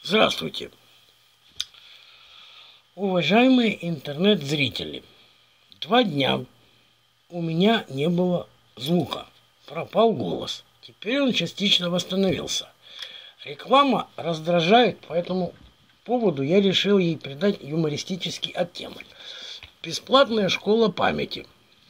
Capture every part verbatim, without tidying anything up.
Здравствуйте, уважаемые интернет-зрители. Два дня у меня не было звука, пропал голос. Теперь он частично восстановился. Реклама раздражает, по этому поводу я решил ей придать юмористический оттенок. Бесплатная школа памяти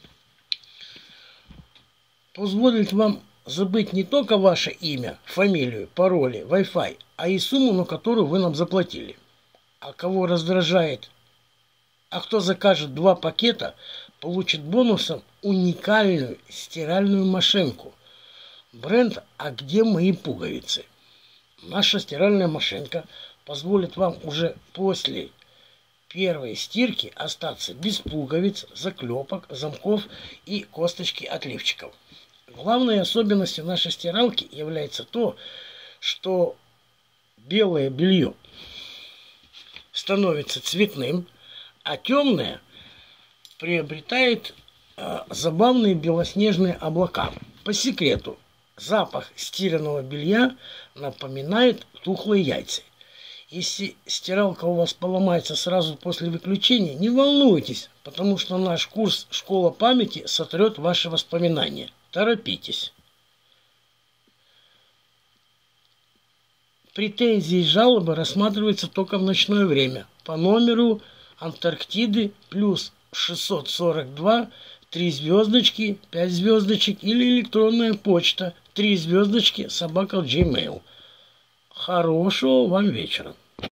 позволит вам забыть не только ваше имя, фамилию, пароли, Wi-Fi, а и сумму, на которую вы нам заплатили. А кого раздражает, а кто закажет два пакета, получит бонусом уникальную стиральную машинку. Бренд «А где мои пуговицы?». Наша стиральная машинка позволит вам уже после первой стирки остаться без пуговиц, заклепок, замков и косточки от лифчиков. Главной особенностью нашей стиралки является то, что белое белье становится цветным, а темное приобретает э, забавные белоснежные облака. По секрету, запах стиранного белья напоминает тухлые яйца. Если стиралка у вас поломается сразу после выключения, не волнуйтесь, потому что наш курс «Школа памяти» сотрет ваши воспоминания. Торопитесь. Претензии и жалобы рассматриваются только в ночное время по номеру Антарктиды плюс шестьсот сорок два три звездочки пять звездочек или электронная почта три звездочки собака джимейл. Хорошего вам вечера.